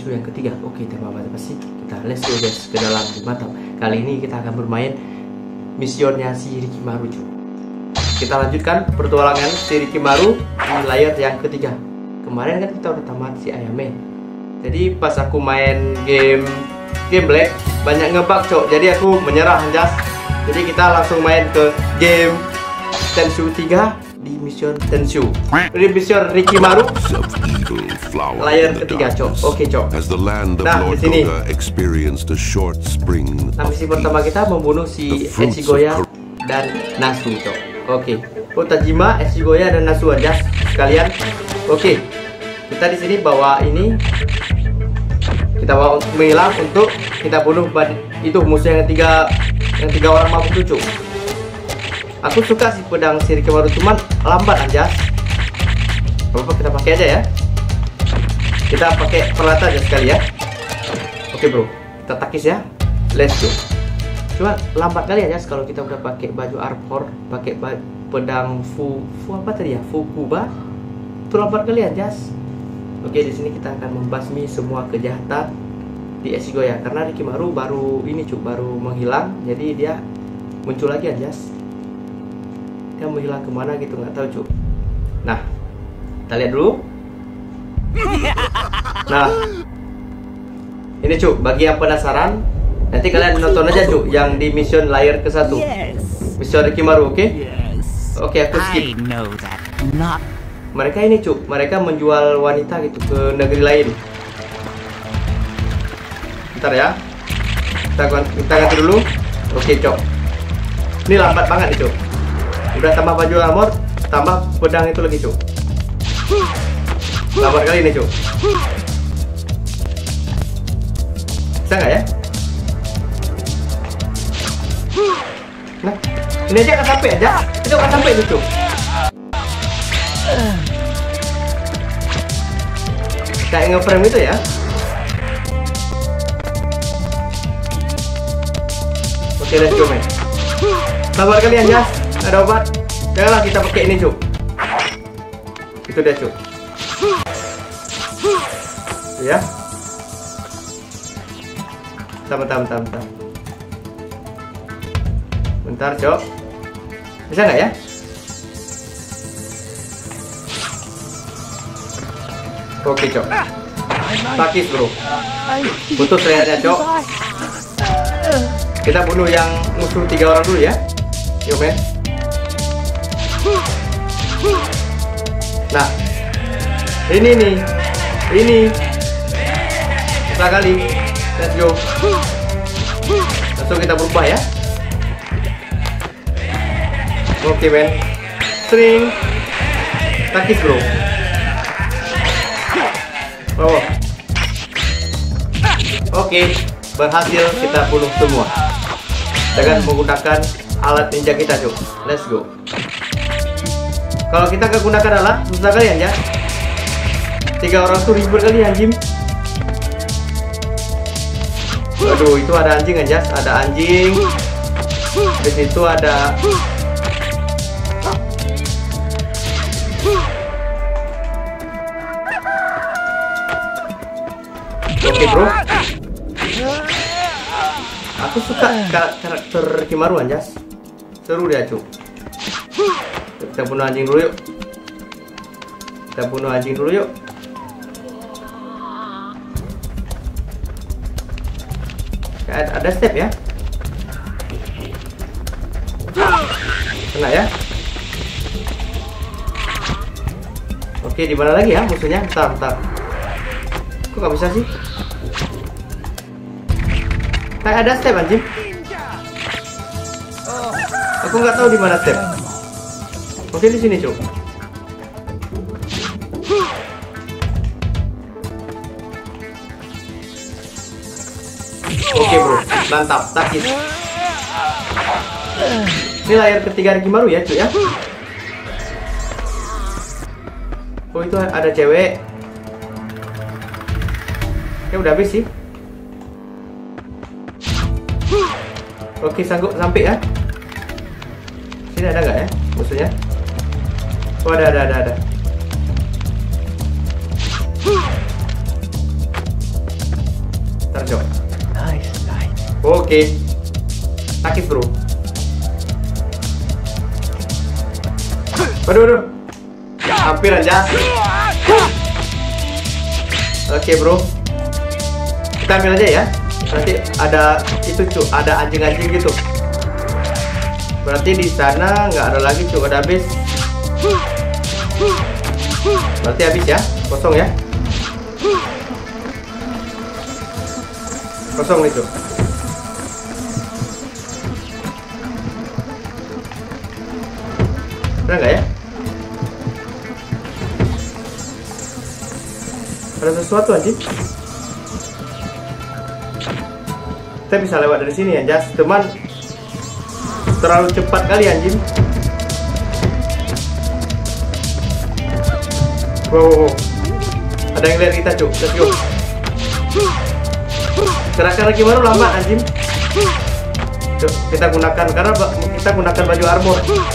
musuh yang ketiga. Oke, tanpa basa-basi kita let's go guys ke dalam. Mantap. Kali ini kita akan bermain misionnya si Rikimaru cuy. Kita lanjutkan petualangan si Rikimaru di layar yang ketiga. Kemarin kan kita udah tamat si Ayame. Jadi pas aku main game Black banyak ngebug cok. Jadi aku menyerah Anjas. Jadi kita langsung main ke game Tenchu 3 di mission Tenchu. Di mission Rikimaru layar ketiga cok. Oke cok. Nah di sini. Nah misi pertama kita membunuh si Echigoya dan Nasu cok. Oke. Otajima, Echigoya dan Nasu aja sekalian. Oke. Kita di sini bawa ini. Kita bawa untuk menghilang untuk kita bunuh itu musuh yang tiga orang mabuk lucu. Aku suka si pedang si Rikimaru cuman lambat Anjas. Apa kita pakai aja ya. Kita pakai peralatan aja sekali ya. Oke bro, kita takis ya. Let's go. Cuma lambat kali aja kalau kita udah pakai baju armor, pakai pedang apa tadi ya? Fukuba. Itu lambat kali Anjas. Oke, di sini kita akan membasmi semua kejahatan di Echigoya karena Rikimaru baru ini cuy, baru menghilang. Jadi dia muncul lagi Anjas. Dia menghilang kemana gitu nggak tahu cuy. Nah, kita lihat dulu. Nah, ini cuy, bagi yang penasaran, nanti kalian nonton aja cuy yang di mission layar ke-1. Mission Rikimaru, oke? Oke, aku skip. Mereka ini cuk, mereka menjual wanita gitu ke negeri lain. Bentar ya, kita ganti dulu. Oke cok, ini lambat banget nih cuk. Udah tambah baju armor, tambah pedang itu lagi cuk. Lambat kali ini cuk. Bisa nggak ya? Nah, ini aja nggak sampai aja, itu nggak sampai nih cuk. Kayak ngeframe itu ya. Oke, let's go men. Sabar kalian ya, ada obat. Janganlah kita pakai ini cuk. Itu dia cuk. Ya. Bentar. Bentar cuk. Bisa nggak ya? Oke cok, takis bro, putus lehernya cok. Kita bunuh yang musuh 3 orang dulu ya. Yuk men. Nah, ini nih, ini kita kali, let's go. Langsung kita berubah ya. Oke men, sering takis bro. Oh. Oke, berhasil kita bunuh semua dengan menggunakan alat ninja kita cuy. Let's go. Kalau kita gak gunakan alat, susah kalian ya. 3 orang tuh ribet kali anjing. Waduh, itu ada anjing aja, ada anjing. Di situ ada. Oke bro, aku suka karakter Rikimaru Anjas, seru dia cuy. Kita bunuh anjing dulu yuk. Ada step ya. Kena ya. Oke, di mana lagi ya musuhnya? Bentar. Kok nggak bisa sih? Kayak ada step anjing. Aku nggak tahu di mana step. Oke, di sini cuy. Oke bro, mantap, takis. Ini layar ketiga Rikimaru ya cuy ya. Oh itu ada cewek. Ya udah habis sih. Oke, sanggup sampai ya. Sini ada nggak ya musuhnya? Oh ada. Ntar Cok. Nice. Oke. Takis bro. Waduh. Hampir aja. Oke bro. Kita ambil aja ya. Nanti ada itu Cuk, ada anjing-anjing gitu. Berarti di sana nggak ada lagi Cuk, ada habis. Berarti habis ya, kosong ya. Kosong nih Cuk. Ada nggak ya? Ada sesuatu anjing. Kita bisa lewat dari sini ya, Jas. Cuman terlalu cepat kali anjing. Wow. Ada yang lihat kita Cuk. Let's go. Gerakan Kimaru lama anjing. Cuk, kita gunakan karena kita gunakan baju armor.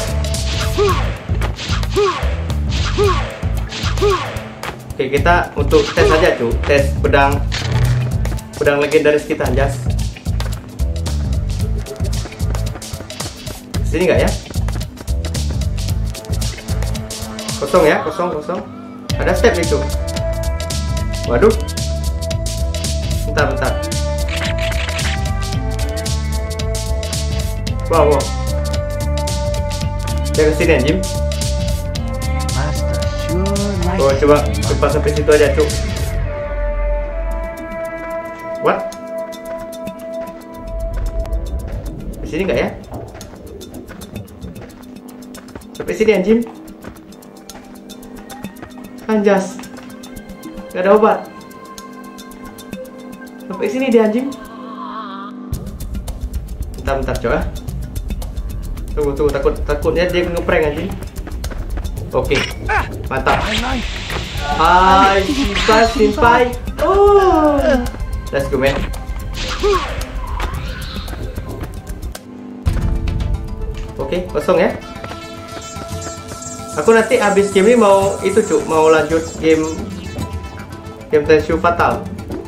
Oke, kita untuk tes aja Cuk, tes pedang legendaris kita, Jas. Sini nggak ya? Kosong ya, kosong. Ada step itu. Waduh. Bentar. Wow. Dia kesini anjing. Oh, coba sampai situ aja, Cuk. What? Di sini nggak ya? Sampai sini anjing. Anjas. Gak ada obat. Sampai sini dia anjing. Bentar coba. Tunggu takutnya dia ngeprank anjing. Oke. Mantap. Hai, Senpai. Oh. Let's go, man. Oke, kosong ya. Aku nanti habis game ini mau itu Cuk, mau lanjut game Tenchu Fatal.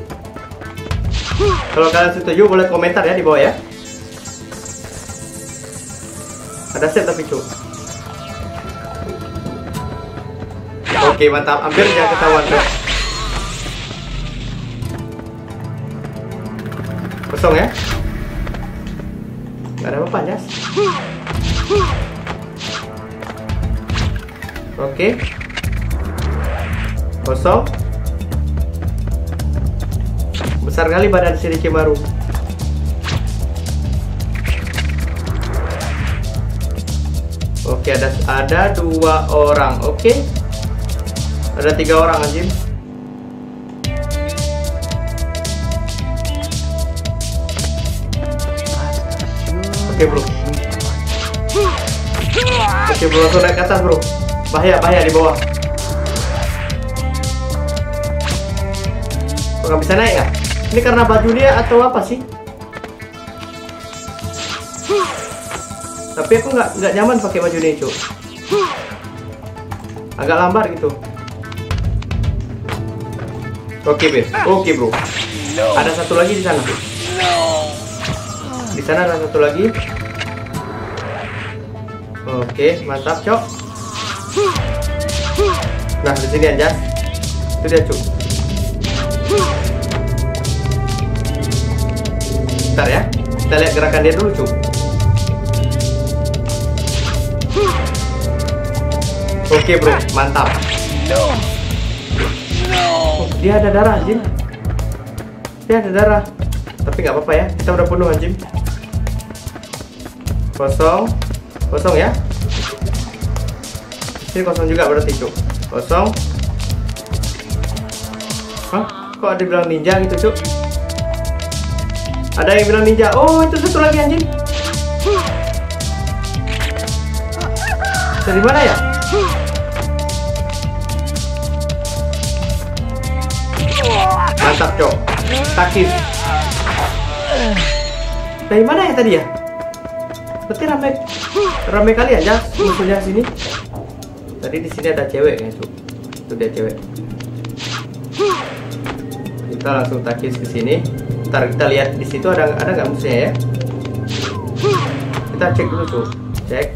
Kalau kalian setuju boleh komentar ya di bawah ya. Ada set tapi Cuk. Oke, mantap, hampir jangan ketahuan Cuk. Kosong ya. Gak ada apa-apa ya. Oke. Kosong. Besar kali badan si Rikimaru. Oke, ada 2 orang. Oke. Ada 3 orang anjing. Oke bro. Oke bro, langsung naik ke atas bro. Bahaya di bawah. Kok nggak bisa naik ya? Ini karena baju dia atau apa sih? Tapi aku nggak nyaman pakai baju ini Cuk. Agak lambar gitu. Oke bro. Ada satu lagi di sana. Di sana ada satu lagi. Oke, mantap Cok. Nah, di sini aja. Itu dia Cuk. Bentar ya. Kita lihat gerakan dia dulu Cuk. Oke bro, mantap. Oh, dia ada darah anjing. Dia ada darah. Tapi nggak apa-apa ya. Kita udah penuh anjing. Kosong ya. Ini kosong juga berarti Cuk. Kosong. Hah? Kok ada bilang ninja gitu Cuk? Ada yang bilang ninja. Oh, itu satu lagi anjing. Dari mana ya? Mantap Cok. Takis. Dari mana ya tadi ya? Berarti rame kali aja musuhnya sini. Tadi di sini ada cewek ya Cok. Itu dia cewek. Kita langsung takis ke sini. Ntar kita lihat di situ ada nggak musuhnya ya. Kita cek dulu tuh, cek.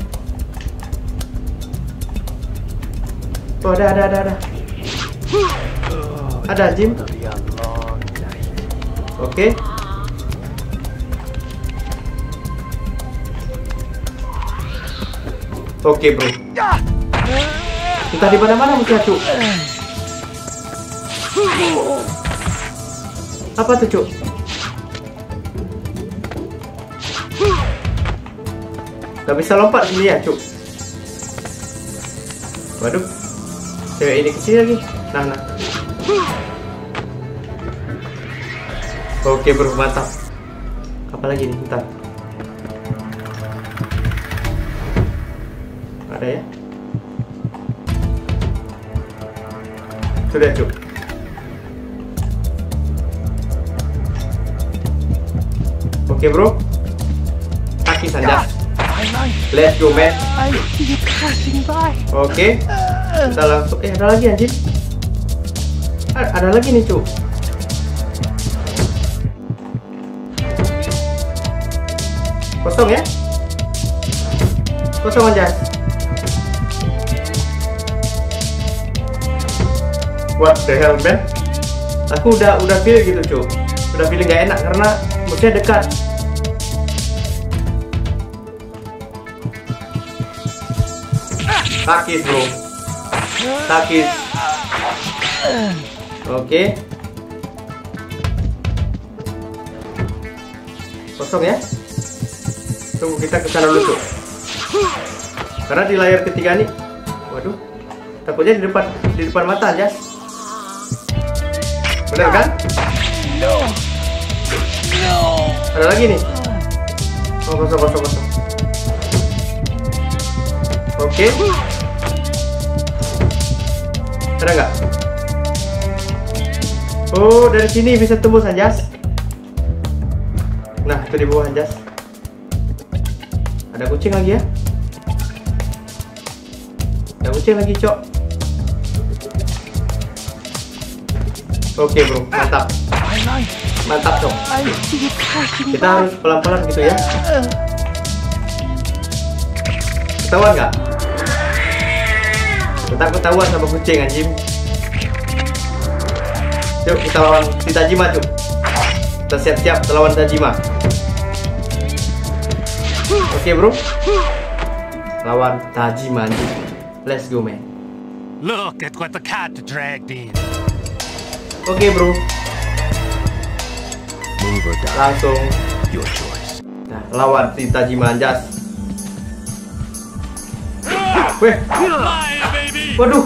Oh ada. Ada Jim. Oke. Oke bro. Entah di mana musuhnya Cuk. Apa tuh Cuk? Gak bisa lompat sini ya Cuk. Waduh, cewek ini kesini lagi. Nah. Oke bro, mantap. Apalagi nih, bentar. Ada ya? Sudah Cuk. Oke bro, kaki saja. Let's go man. Oke, kita langsung. Ada lagi anjir. Ada lagi nih Cuk. Kosong ya? Kosong aja. What the hell man? Aku udah feel gitu Cuk. Udah feeling gak enak karena musuhnya dekat. Takis bro. Takis. Oke. Kosong ya. Tunggu kita kesana dulu Cuk. Karena di layar ketiga nih, waduh, takutnya di depan mata aja. Bener kan? Ada lagi nih. Oh, kosong. Oke. Ada nggak? Oh, dari sini bisa tembus Anjas. Nah, itu di bawah Anjas. Ada kucing lagi ya? Ada kucing lagi, Cok. Oke, bro, mantap. Mantap, Cok. Kita harus pelan-pelan gitu ya. Ketahuan nggak? Kita ketahuan sama kucing anjing. Yuk kita lawan si Tajima Cuk. Kita siap-siap lawan Tajima. Oke bro, lawan Tajima anjing. Let's go man. Look at what the cat dragged in. Oke bro, Move or die. langsung Your choice. nah, lawan si Tajima Anjas. Weh, waduh,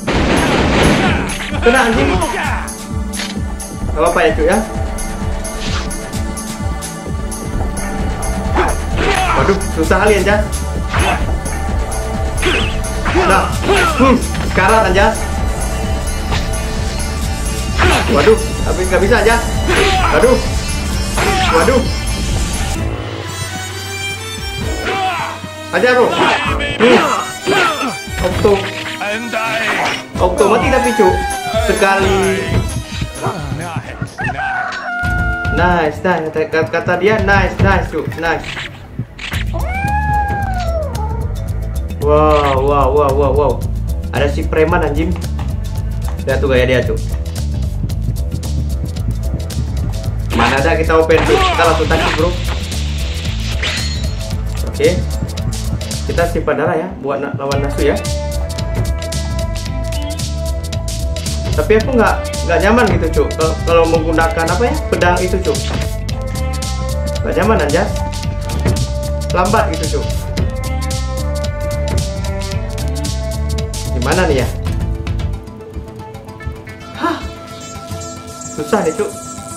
kena anjing. Gak apa-apa ya Cuk ya. Waduh, susah kali Anjas. Nah, sekarat Anjas. Waduh, tapi nggak bisa Anjas. Waduh, aja bro. Okto mati tapi Cuk. Sekali. Nice. Kata dia nice Cuk, nice. Wow. Ada si preman anjing. Lihat tuh gaya dia Cuk. Mana ada kita open Cuk. Kita langsung tangkap bro. Oke. Kita simpan darah ya buat lawan Nasu ya. Tapi aku nggak nyaman gitu Cuk kalau menggunakan apa ya, pedang itu Cuk. Nggak nyaman aja, lambat gitu Cuk. Gimana nih ya? Hah, susah nih Cuk.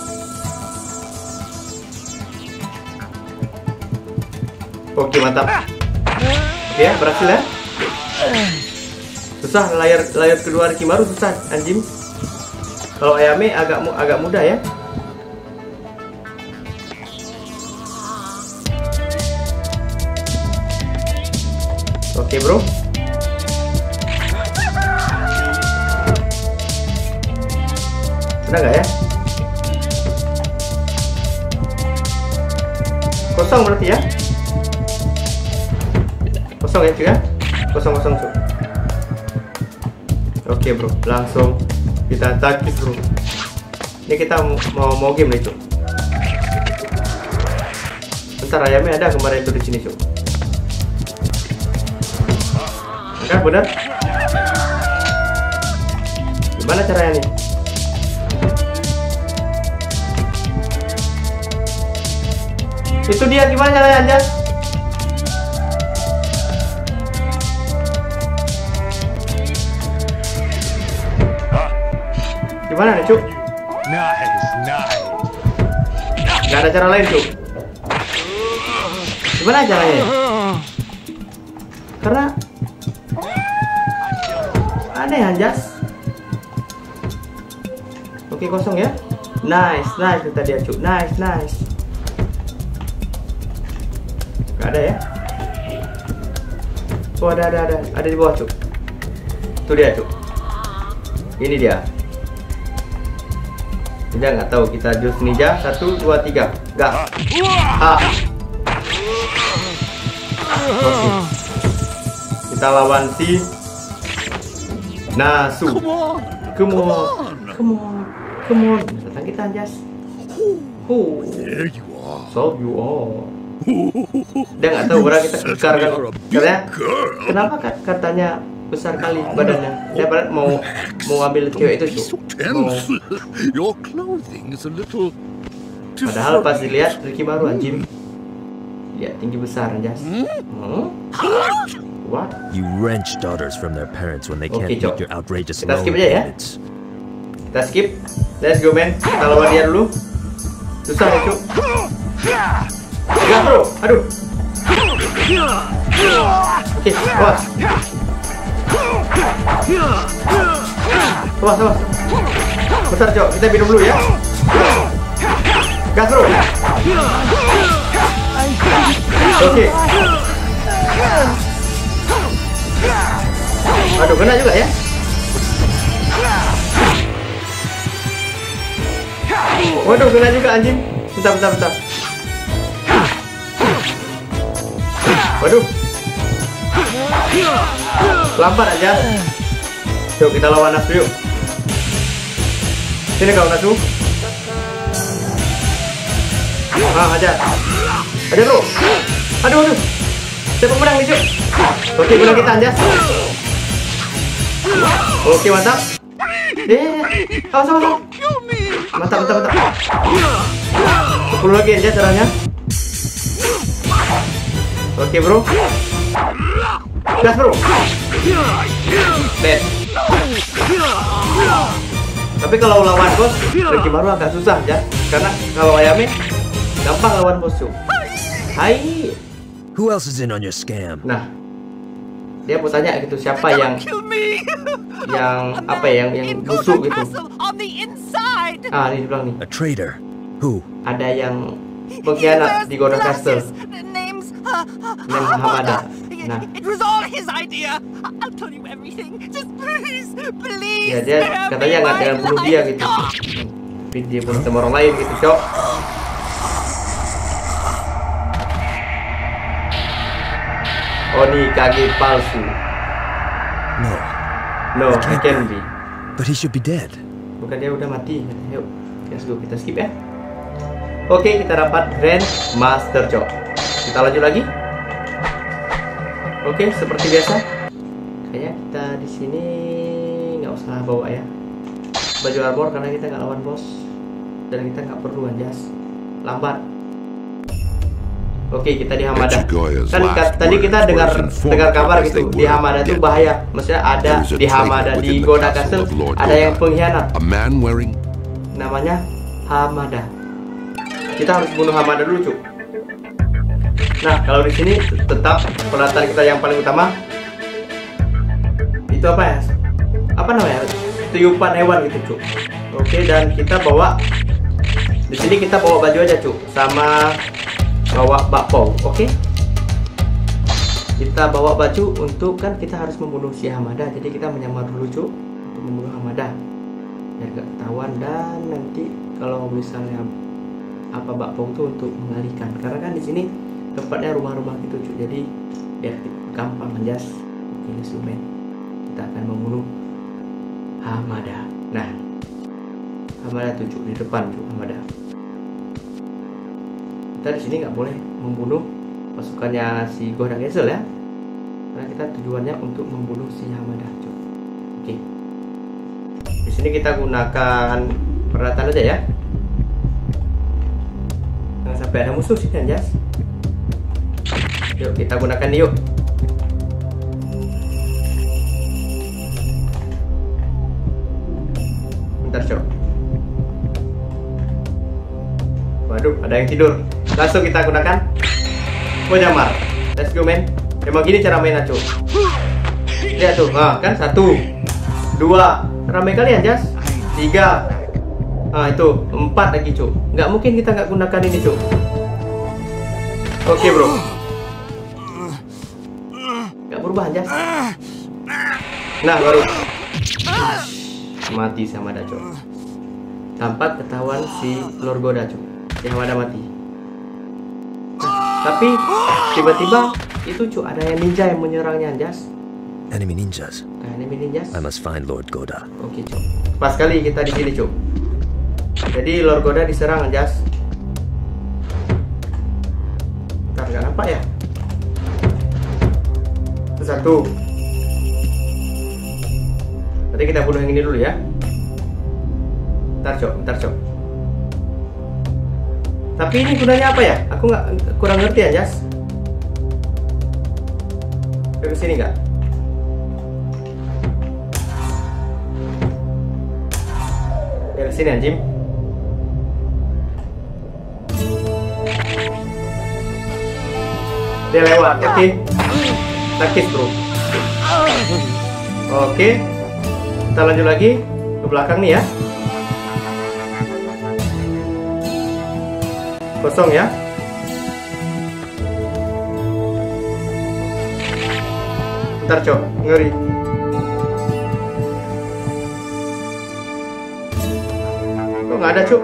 Oke mantap. Oke ya, berhasil ya. Susah layar kedua Rikimaru susah anjing. Kalau Ayame agak mudah ya. Oke bro. Udah nggak ya? Kosong berarti ya. Kosong ya cuy ya. Kosong cuy. Oke bro, langsung kita takis bro. Ini kita mau game nih cuy. Bentar, ayamnya ada kemarin itu di sini cuy. Kan benar? Gimana caranya nih? Itu dia, gimana caranya aja? Gimana nih cuk? Nice. Gak ada cara lain cuk. Gimana caranya? Karena aneh Anjas. Oke, kosong ya. Nice kita dia cuk. Nice. Gak ada ya. Oh ada di bawah cuk. Itu dia cuk. Ini dia. Ninja nggak tahu, kita jus ninja 1 2 3. Enggak. Oke. Kita lawan si Nasu. Come on. Datang kita Anjas. There you are. So you are. Dia nggak tahu orang kita kekar kan. Karena kenapa katanya besar kali badannya. Dia mau ambil cewek itu tuh. Your clothing is a little. Padahal pas dilihat Ricky baru anjing. Lihat tinggi besar Anjas. What? You wrench daughters from their parents when they can't meet your outrageous kita skip aja ya. limits. Kita skip. Let's go man. Kita lawan dia dulu. Susah ya cuk. Enggak bro. Aduh. Oke, awas. Awas. Bentar cok, kita minum dulu ya. Gas bro. Oke. Aduh, kena juga ya. Waduh, kena juga anjing. Bentar. Waduh. Lambat aja. Yuk kita lawan Nasu yuk. Sini kau Nasu. Aja bro. Aduh. Siapa menang nih cuk? Oke, menang kita Anjas. Oke, mantap. Awas. Mantap. 10 lagi Anjas caranya. Oke bro. Gas bro. Dead. Tapi kalau lawan bos Ricky baru agak susah ya. Karena kalau Ayame gampang lawan bos tuh. Hai. Who else is in on your scam? Nah, dia mau tanya gitu siapa yang apa ya, yang busuk gitu. Ini bilang nih. A traitor. Who? Ada yang pengkhianat di Golden Castle. Name Hamada. Nah, it was all his idea. I'll tell you everything. Just please. Ya dia katanya nggak dengan bunuh dia gitu. Tapi dia bunuh sama orang lain gitu, cok. Oh, ini kaki palsu. No, it can be. But he should be dead. Bukan, dia udah mati. Yuk, let's go, kita skip ya. Oke, kita dapat Grand Master, cok. Kita lanjut lagi. Oke, seperti biasa. Kayaknya kita di sini nggak usah bawa ya baju armor karena kita nggak lawan bos dan kita nggak perlu Anjas. Lambat. Oke, kita di Hamada. Kan tadi kita dengar kabar gitu di Hamada itu bahaya. Maksudnya ada di Hamada di Golden Castle ada yang pengkhianat. Namanya Hamada. Kita harus bunuh Hamada dulu, cuk. Nah, kalau di sini tetap peralatan kita yang paling utama itu apa ya? Apa namanya? Tiupan hewan gitu, cuk. Oke, dan kita bawa di sini kita bawa baju aja, cuk, sama bawa bakpao. Oke. Kita bawa baju untuk kan kita harus membunuh si Hamada. Jadi kita menyamar dulu, cuk, untuk membunuh Hamada. Biar gak ketahuan dan nanti kalau misalnya apa bakpao itu untuk mengalihkan, karena kan di sini tempatnya rumah-rumah gitu cuy, jadi biar gampang menjas. Oke, instrumen kita akan membunuh Hamada. Nah, Hamada tuh cuy, di depan cuy, Hamada. Kita di sini nggak boleh membunuh pasukannya si Goda Castle ya, karena kita tujuannya untuk membunuh si Hamada cuy. Oke, di sini kita gunakan peralatan aja ya, jangan sampai ada musuh sih kan jas. Yuk kita gunakan yuk. Bentar cok. Waduh, ada yang tidur. Langsung kita gunakan Pojamar. Let's go men. Emang gini cara mainnya cok. Lihat tuh, nah, kan 1, 2, ramai kalian jas. 3, nah itu 4 lagi cok. Nggak mungkin kita nggak gunakan ini cok. Oke bro. Nggak berubah jas. Nah baru mati sama Daco. Tampak ketahuan si Lord Goda cok. Si Hamada mati. Nah, tapi tiba-tiba itu cok, ada yang ninja yang menyerangnya jas. Enemy ninjas. Enemy ninjas. I must find Lord Goda. Oke cok. Pas kali kita di sini cok. Jadi Lord Goda diserang jas. Ntar nggak nampak ya. Itu 1. Nanti kita bunuh yang ini dulu ya. Ntar cok. Tapi ini gunanya apa ya? Aku kurang ngerti ya jas. Ke sini nggak? Ke sini anjing. Dia lewat, oke. Nakis bro. Oke. Kita lanjut lagi ke belakang nih ya. Kosong ya. Ntar cok, ngeri. Kok nggak ada cok?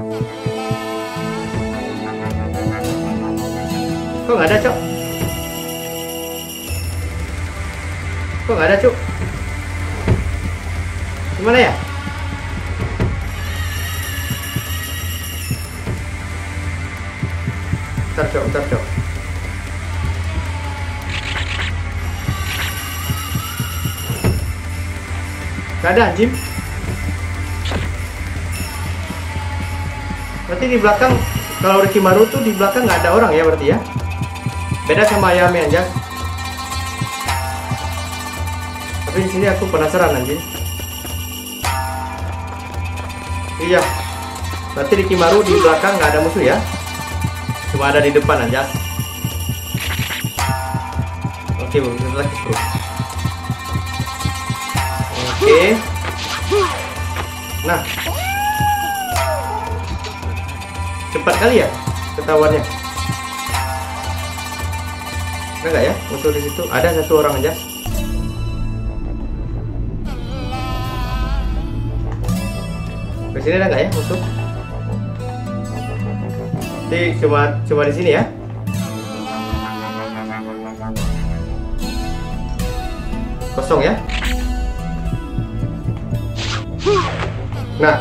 Kok nggak ada cok? Kok nggak ada cuk? Gimana ya? Bentar cok. Gak ada anjing. Berarti di belakang, kalau Rikimaru tuh di belakang nggak ada orang ya berarti ya? Beda sama Ayame aja. Tapi di sini aku penasaran anjing. Iya. Berarti Rikimaru di belakang nggak ada musuh ya? Cuma ada di depan aja. Oke, bro, lagi bro. Oke. Nah. Cepat kali ya ketahuannya. Ada nggak ya musuh di situ? Ada satu orang aja. Di sini ada nggak ya musuh? Jadi cuma di sini ya. Kosong ya. Nah.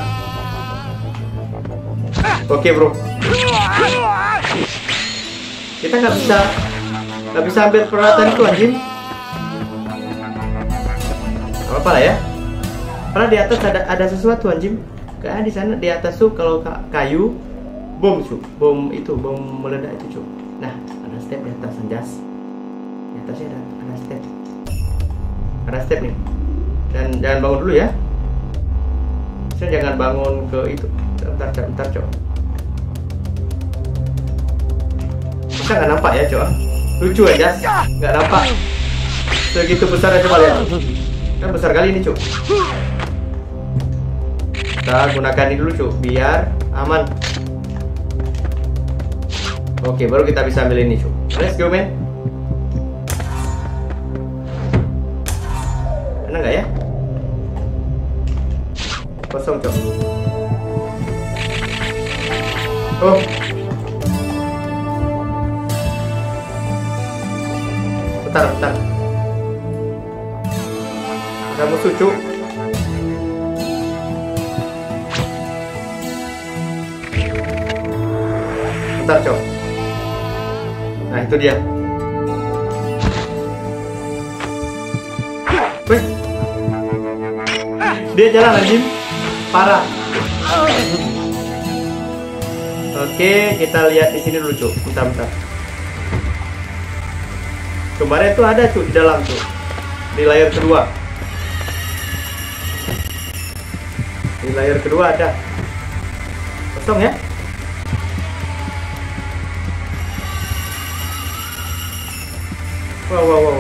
Oke bro. Kita nggak bisa ambil peralatan itu anjing. Apa lah ya? Karena di atas ada sesuatu anjing. Kayak di sana di atas tuh kalau kayu bom bom meledak itu cuk. Nah ada step di atas anjas. Di atasnya ada step. Ada step nih. Dan jangan bangun dulu ya. Saya jangan bangun ke itu. Bentar cok. Kita nggak nampak ya cok. Lucu aja, nggak nampak. Segitu besar aja coba lihat. Kan besar kali ini cok. Kita gunakan ini dulu cok, biar aman. Oke, baru kita bisa ambil ini cok. Let's go man. Enak nggak ya? Kosong cok. Oh. Bentar. Ada musuh, Cuk. Bentar, Cuk. Nah, itu dia. Wih. Dia jalan anjing. Parah. Oke, kita lihat di sini dulu, Cuk. Bentar. Kemarin tuh ada, Cuk, di dalam, Cuk. Di layar kedua. Di layar kedua ada. Kosong ya? Wow.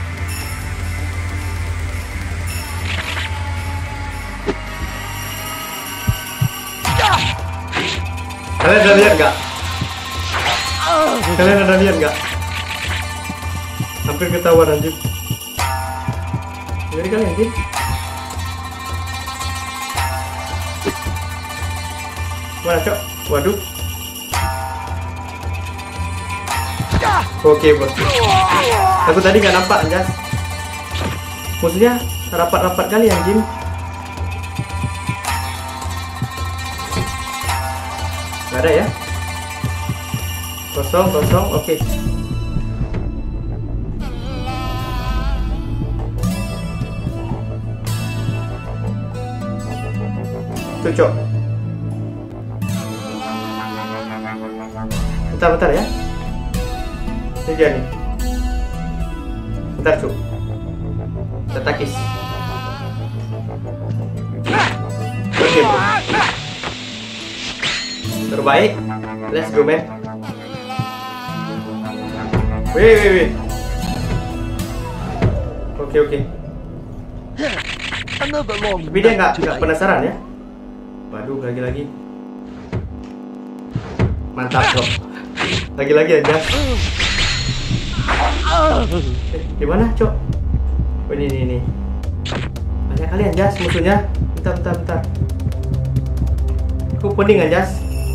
Kalian ada lihat nggak? Hampir ketahuan anjir. Ngeri kali anjir. Mana, Cok? Waduh. Oke, bos. Aku tadi nggak nampak, anjas. Musuhnya rapat-rapat kali anjing. Nggak ada ya? Kosong, oke. Cocok. Bentar ya. Ini dia nih. Bentar, Cuk. Kita takis. Oke, bro. Terbaik. Let's go, man. Wih. Oke. Tapi dia nggak penasaran ya? Waduh, lagi. Mantap, Cok. Lagi aja. Gimana, Cok? Oh, ini. Banyak kali anjas musuhnya. Bentar. Aku pening anjas.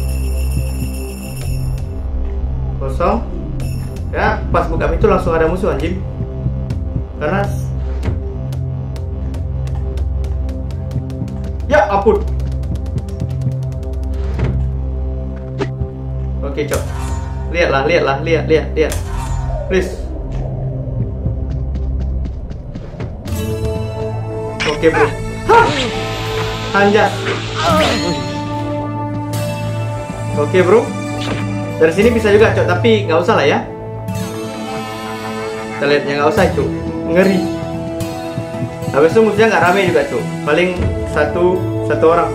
Kosong. Ya, pas buka pintu langsung ada musuh anjing. Karena ya ampun. Oke, Cok. Lihatlah. Please. Oke, bro. Anjas. Oke, bro. Dari sini bisa juga, Cok, tapi nggak usah lah ya. Kita lihatnya nggak usah, Cok. Ngeri. Habis itu musuhnya nggak rame juga, Cok. Paling satu orang.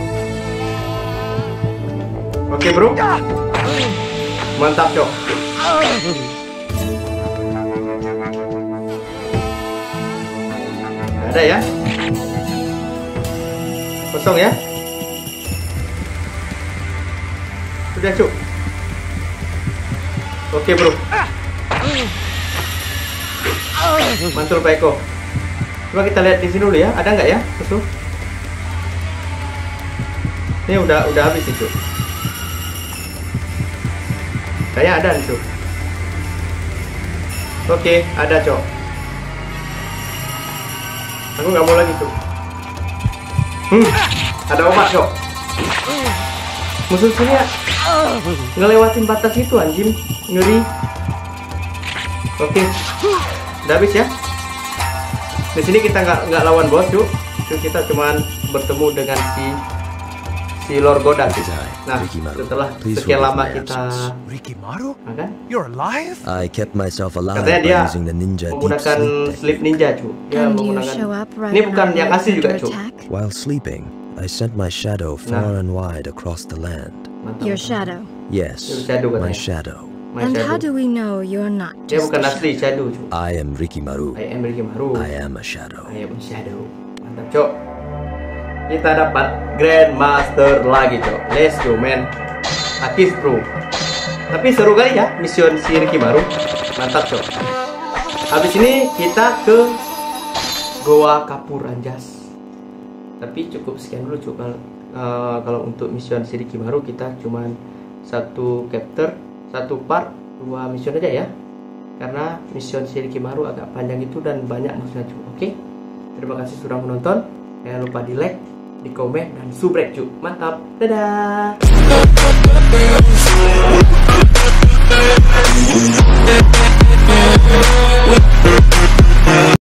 Oke, bro. Mantap, Cok. Ada ya? Kosong ya? Sudah, Cuk. Oke, bro. Mantul, Pak Eko. Coba kita lihat di sini dulu ya. Ada nggak ya musuh? Ini udah habis nih, Cuk. Kayaknya ada nih, Cuk. Oke, ada, Cok. Aku nggak mau lagi, Cuk. Ada obat, Cok. Musuh sini ya ngelewatin batas itu, anjing. Ngeri. Oke, udah habis ya. Di sini kita nggak lawan bos, Cuk. Kita cuman bertemu dengan si Lord Godan. Nah, setelah sekian lama kita makan, I kept myself alive katanya dia by using the ninja menggunakan sleep ninja, Cuk. Dia menggunakan ini bukan yang asli juga, Cuk. While sleeping, I sent my shadow far and wide across the land. Your shadow. Yes, Your shadow, my katanya. shadow. And how do we know you're not Dia just bukan a asli shadow, Cuk. I am Rikimaru. I am Rikimaru. I am a shadow. I am a shadow. Mantap, Cok. Kita dapat Grandmaster lagi, Cok. Let's go, man. Akis, bro. Tapi seru kali ya mission si Rikimaru. Mantap, Cok. Habis ini kita ke Goa Kapur, anjas. Tapi cukup sekian dulu, Cok. Kalau untuk mission si Rikimaru kita cuman 1 chapter, 1 part, 2 mission aja ya. Karena mission Shirikimaru agak panjang itu dan banyak musuhnya cu. Oke. Terima kasih sudah menonton. Jangan lupa di like, di komen, dan subscribe cu. Mantap. Dadah.